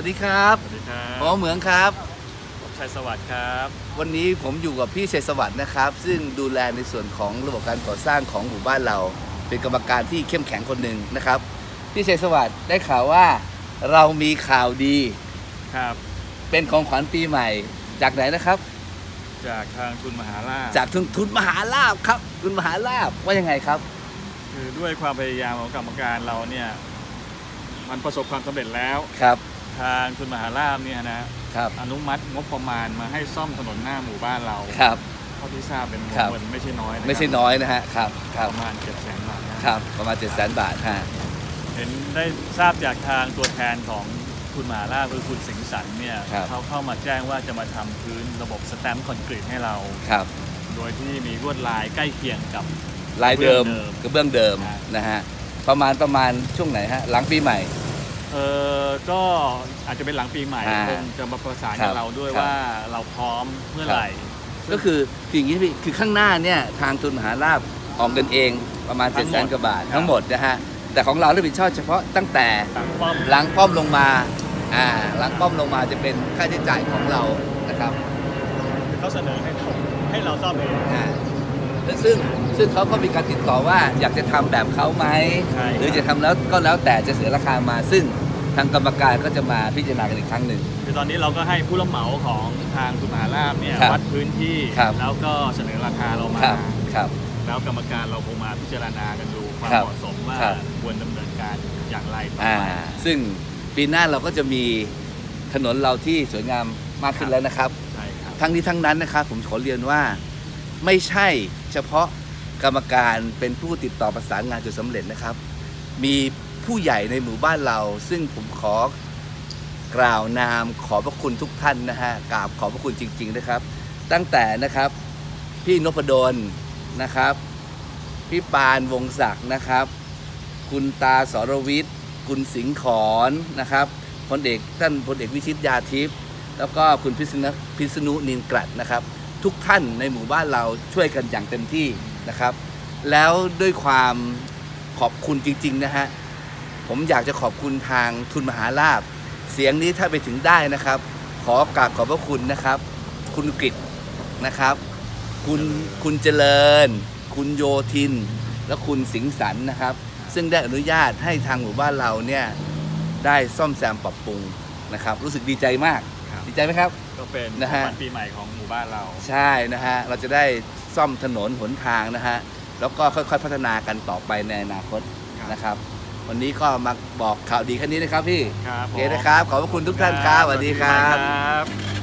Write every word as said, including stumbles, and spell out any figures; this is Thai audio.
ดีครับสวัสดีครับหมอเหมืองครับผมชัยสวัสดิ์ครับวันนี้ผมอยู่กับพี่ชัยสวัสดิ์นะครับซึ่งดูแลในส่วนของระบบการก่อสร้างของหมู่บ้านเราเป็นกรรมการที่เข้มแข็งคนหนึ่งนะครับพี่ชัยสวัสดิ์ได้ข่าวว่าเรามีข่าวดีครับเป็นของขวัญปีใหม่จากไหนนะครับจากทางทุนมหาลาภจากทุนทุนมหาลาภครับทุนมหาลาภว่ายังไงครับคือด้วยความพยายามของกรรมการเราเนี่ยมันประสบความสำเร็จแล้วครับทางทุนมหาลาภเนี่ยนะครับอนุมัติงบประมาณมาให้ซ่อมถนนหน้าหมู่บ้านเราครับเท่าที่ทราบเป็นเงินไม่ใช่น้อยไม่ใช่น้อยนะฮะครับประมาณเจ็ดแสนบาทครับประมาณเจ็ดแสนบาทฮะเห็นได้ทราบจากทางตัวแทนของทุนมหาลาภคือคุณสิงห์สันเนี่ยเขาเข้ามาแจ้งว่าจะมาทำพื้นระบบสแตมป์คอนกรีตให้เราครับโดยที่มีลวดลายใกล้เคียงกับลายเดิมกับเบื้องเดิมนะฮะประมาณประมาณช่วงไหนฮะหลังปีใหม่เออก็อาจจะเป็นหลังปีใหม่คงจะมาประสานกับเราด้วยว่าเราพร้อมเมื่อไหร่ก็คืออย่างนี้พี่คือข้างหน้าเนี่ยทางทุนมหาลาภออกเงินเองประมาณเจ็ดแสนกว่าบาททั้งหมดนะฮะแต่ของเรารับผิดชอบเฉพาะตั้งแต่หลังป้อมลงมาอ่าหลังป้อมลงมาจะเป็นค่าใช้จ่ายของเรานะครับเขาเสนอให้ให้เราซ่อมเองอ่าซึ่งซึ่งเขาก็มีการติดต่อว่าอยากจะทำแบบเขาไหมหรือจะทำแล้วก็แล้วแต่จะเสียราคามาซึ่งทางกรรมการก็จะมาพิจารณากันอีกครั้งหนึ่งคือตอนนี้เราก็ให้ผู้รับเหมาของทางทุนมหาลาภเนี่ยวัดพื้นที่แล้วก็เสนอราคาเรามาครับแล้วกรรมการเราคงมาพิจารณากันดูความเหมาะสมว่าควรดำเนินการอย่างไรต่อไปซึ่งปีหน้าเราก็จะมีถนนเราที่สวยงามมากขึ้นแล้วนะครับทั้งนี้ทั้งนั้นนะครับผมขอเรียนว่าไม่ใช่เฉพาะกรรมการเป็นผู้ติดต่อประสานงานจนสำเร็จนะครับมีผู้ใหญ่ในหมู่บ้านเราซึ่งผมขอกล่าวนามขอบพระคุณทุกท่านนะฮะกราบขอบพระคุณจริงๆนะครับตั้งแต่นะครับพี่นพดลนะครับพี่ปานวงศักดิ์นะครับคุณตาสรวิทย์คุณสิงห์ขอนนะครับพลเอกท่านพลเอกวิชิตยาทิพย์แล้วก็คุณพิษณุพิษณุนินกรัตนะครับทุกท่านในหมู่บ้านเราช่วยกันอย่างเต็มที่นะครับแล้วด้วยความขอบคุณจริงๆนะฮะผมอยากจะขอบคุณทางทุนมหาลาภเสียงนี้ถ้าไปถึงได้นะครับขอกราบขอบพระคุณนะครับคุณกฤษนะครับคุณคุณเจริญคุณโยธินและคุณสิงห์สันนะครับซึ่งได้อนุญาตให้ทางหมู่บ้านเราเนี่ยได้ซ่อมแซมปรับปรุงนะครับรู้สึกดีใจมากดีใจไหมครับก็เป็นนะฮะปีใหม่ของหมู่บ้านเราใช่นะฮะเราจะได้ซ่อมถนนหนทางนะฮะแล้วก็ค่อยๆพัฒนากันต่อไปในอนาคตนะครับวันนี้ก็มาบอกข่าวดีแค่นี้นะครับพี่โอเคนะครับขอบพระคุณทุกท่านครับสวัสดีครับ